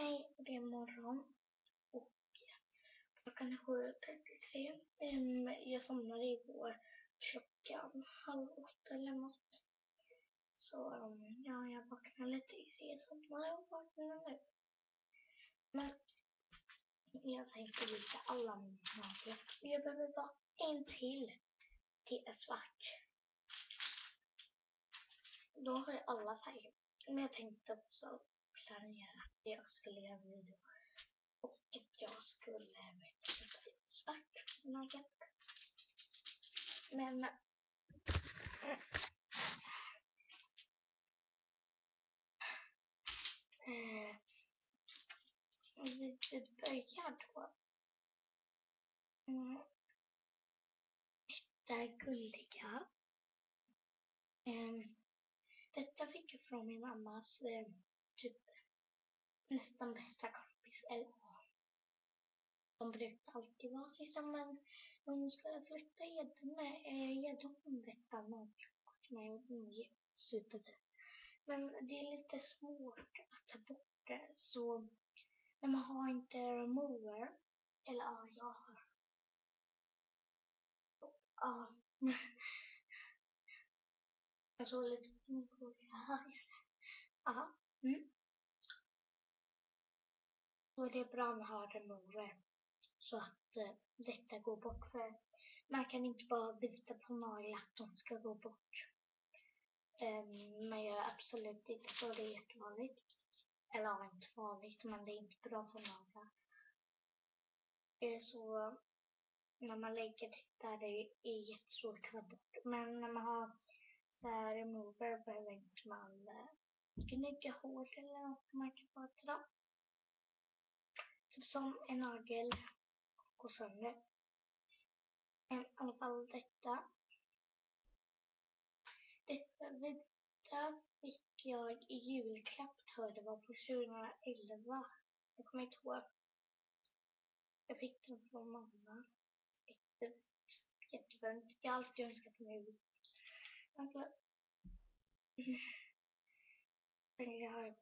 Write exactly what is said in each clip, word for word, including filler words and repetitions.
Hej, det är morgon och klockan är sju trettiotre. Um, jag somnade igår klockan halv åtta eller något. Så um, ja, jag vaknade lite i sig. Jag somnade och vaknade nu. Men jag tänkte visa alla mina naglar. Jag behöver bara en till till är svart. Då har jag alla färger. Men jag tänkte också planera att jag skulle göra en video. Och att jag skulle sätta lite svart nagel. Men eh, vi, vi börjar då. Mm, det är guldiga. Um, detta fick jag från min mammas eh, typ nästan bästa kompis. Eller, de brukade alltid vara liksom, men hon skulle flytta Edne. Eh, hon detta nagelkort med hon är superfin. Men det är lite svårt att ta bort det. Så när man har inte remover. Eller ja, jag har. Ja. Jag såg lite på det här. Ja. Mm. Och det är bra med ha remover. Så att eh, detta går bort. För man kan inte bara byta på naglar att de ska gå bort. Um, man gör absolut inte så. Det är jättevanligt. Eller ja, inte vanligt, men det är inte bra för naglar. Det är så när man lägger detta, det är jättesvårt att ta bort. Men när man har så här remover behöver inte man eh, gnugga hål eller något. Man kan bara dra. Typ som en nagel går sönder. I alla fall detta. Detta vita fick jag i julklapp, tror jag det var på tjugoelva. Jag kommer inte ihåg. Jag fick den från mamma. Jättefint. Jag har alltid önskat mig vit. Alltså. Jag har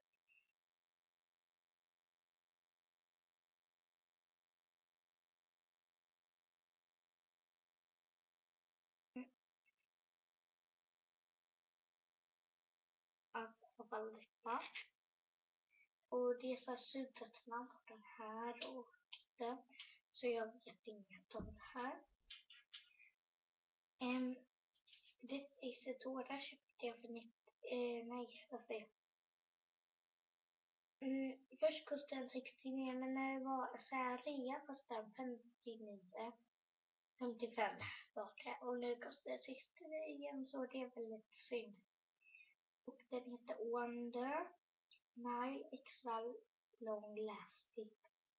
alla detta. Och det är så suddat namn på den här och det. Så jag vet inget om det här. Um, det Isadora köpte jag för nittio. Eh, nej, vad säger jag? Mm, först kostade den sextionio, men när det var så här rea kostade den femtionio. femtiofem var det. Och nu kostar det sextionio igen, så det är väldigt synd. Och den heter Wonder Nile Extra Long Lasting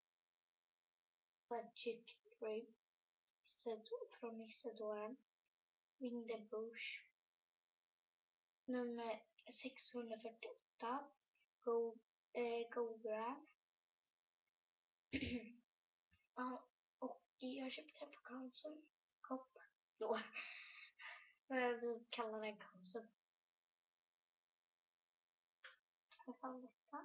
Budget Cream från Isadora. Winterbush. Nummer sexhundrafyrtioåtta. Go, eh, Go-Gram. Ja, och jag köpte den på Konsum. Kopp. Då. Vi kallar den Konsum. Vad fan detta?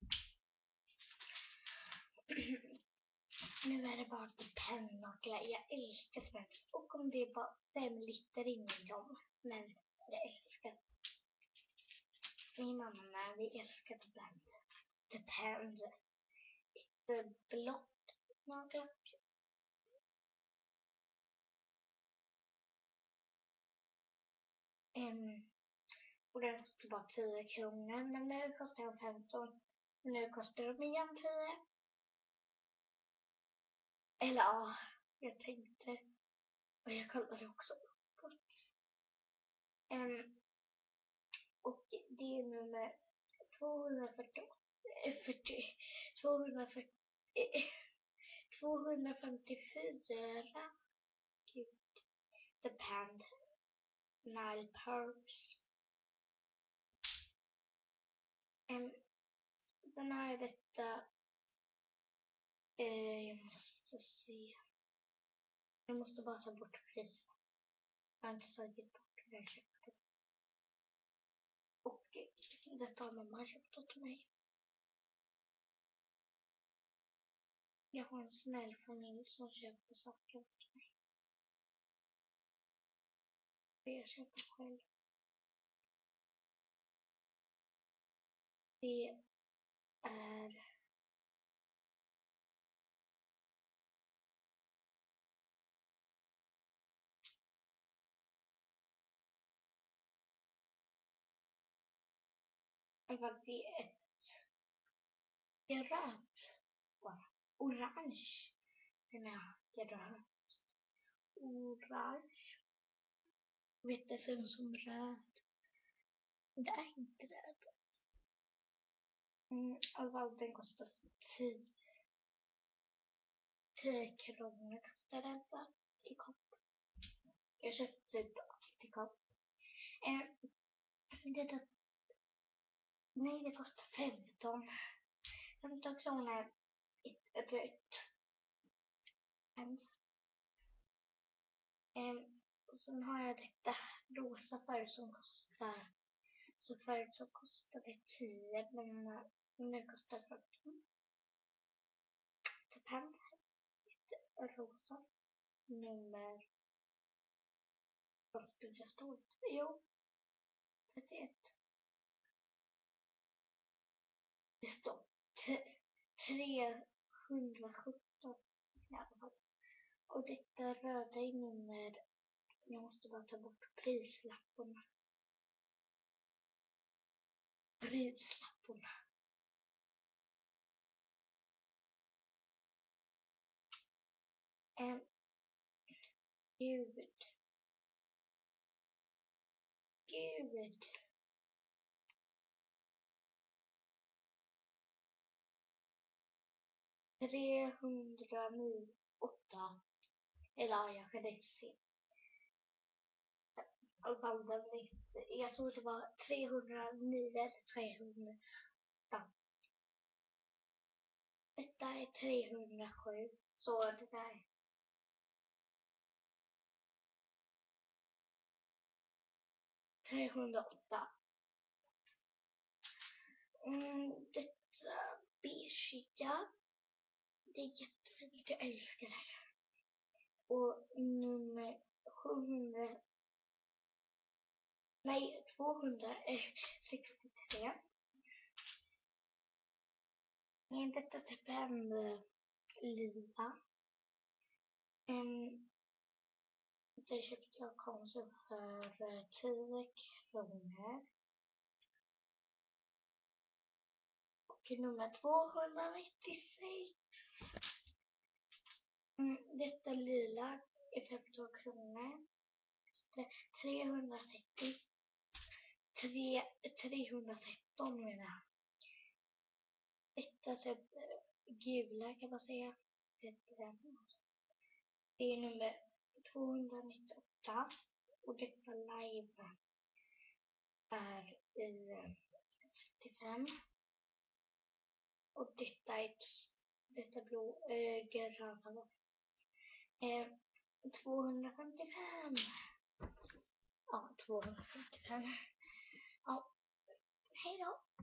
Nu är det bara pennaklar. Jag älskar det. Och om det är bara fem liter in i dem. Men jag älskar. Min mamma med, vi älskar det bland. Depend. Ett blått naglar. Um, och den kostar bara tio kronor. Men nu kostar den femton. Men nu kostar de igen tio. Eller ja, jag tänkte. Och jag kollade också på. Um, och det är nummer tvåhundrafyrtioåtta. fyrtio, tvåhundrafyrtio, tvåhundrafemtiofyra. Gud. Depend. Nile Pearls. Um, sen har jag detta. Uh, jag måste se. Jag måste bara ta bort priset. Jag har inte tagit bort det jag köpte. Och detta har mamma köpt åt mig. Jag har en snäll familj som köper saker åt mig. Jag köper själv. Det är vad det är ett det är rött bara. Orange. Den är det är rött. Orange. Vet det ser ut som röd. Det är inte röd. Mm, alltså den kostar tio tio kronor kostar den så i kopp. Jag köpte typ i kopp. Eh, det är, nej, det kostar femton. femton kronor ett rött. Eh, och sen har jag detta rosa färg som kostar. Så förut så kostade det tio, men nu kostar det femton. Typ hem. Rosa. Nummer. Vad skulle jag stå? Jo. trettioett. Det står trehundrasjutton i alla fall. Och detta röda är nummer. Jag måste bara ta bort prislapparna. Prislapparna. En. Gud. Gud. trehundraåtta. Eller jag kan inte se. Jag tror det var trehundranio eller trehundra. Ja. Detta är trehundrasju. Så det där. trehundraåtta. Mm, detta beigea. Det är jättefint. Jag älskar det här. Och nummer sjuhundra. Nej, tvåhundrasextiotre. Nej, detta är typ en lila. Um, det köpte jag konsum för tio kronor. Och nummer tvåhundranittiosex. Mm, detta lila är femton kronor. trehundratrettio. tre, trehundratretton menar jag. Detta typ gula kan man säga. Detta, det är nummer tvåhundranittioåtta. Och detta live är i sextiofem. Och detta är detta blå äh, gröna eh, tvåhundrafemtiofem. Ja, tvåhundrafemtiofem. Ja, hej då.